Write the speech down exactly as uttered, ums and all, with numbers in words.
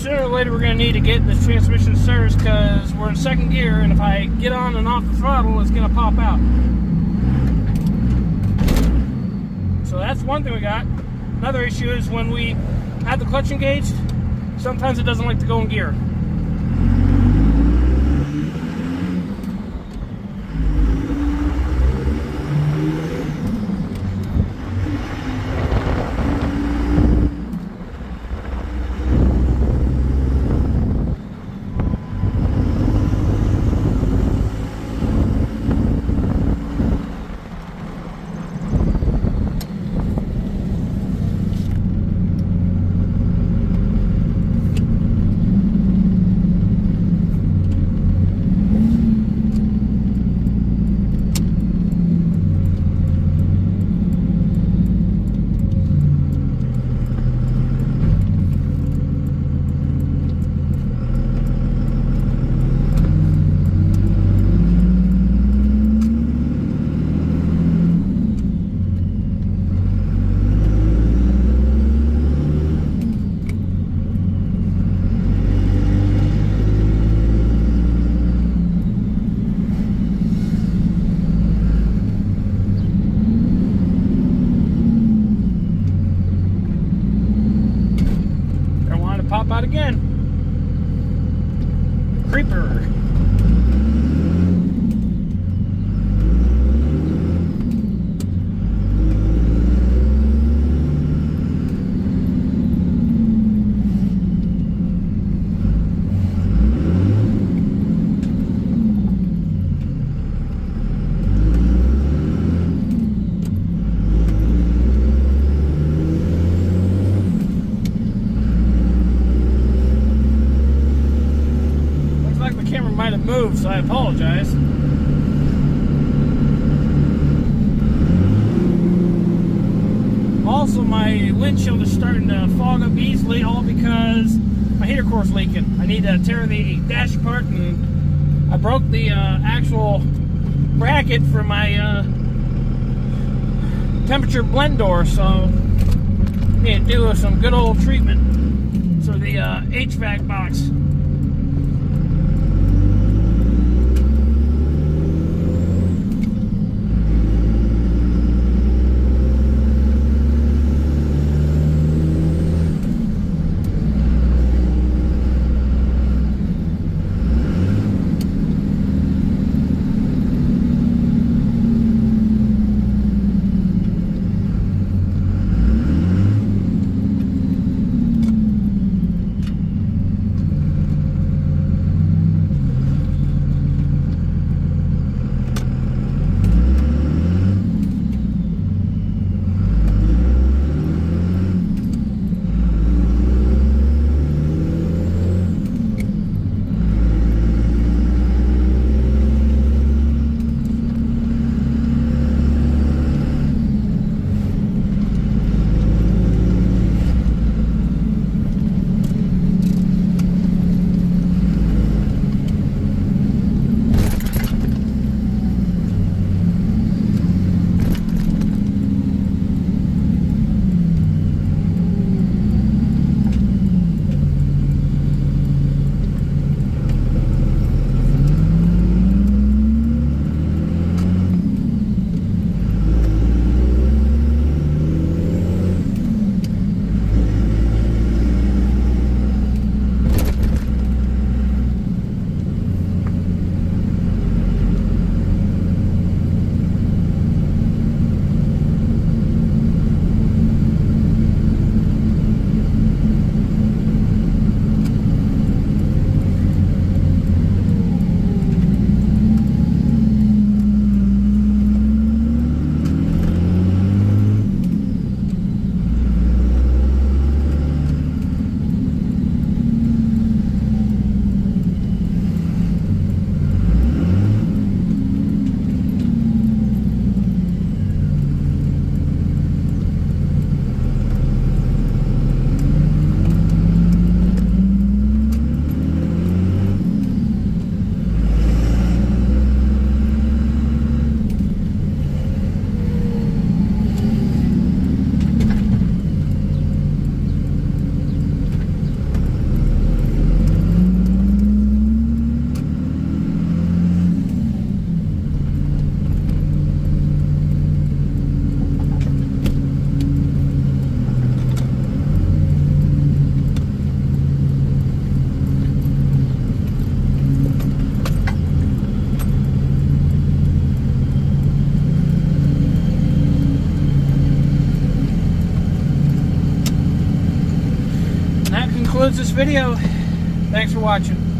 sooner or later we're going to need to get this transmission serviced because we're in second gear, and if I get on and off the throttle, it's going to pop out. So that's one thing we got. Another issue is when we have the clutch engaged, sometimes it doesn't like to go in gear. Pop out again. Creeper. Might have moved, so I apologize. Also, my windshield is starting to fog up easily, all because my heater core is leaking. I need to tear the dash apart, and I broke the uh, actual bracket for my uh, temperature blend door, so I need to do some good old treatment for the uh, H V A C box. concludes this video. Thanks for watching.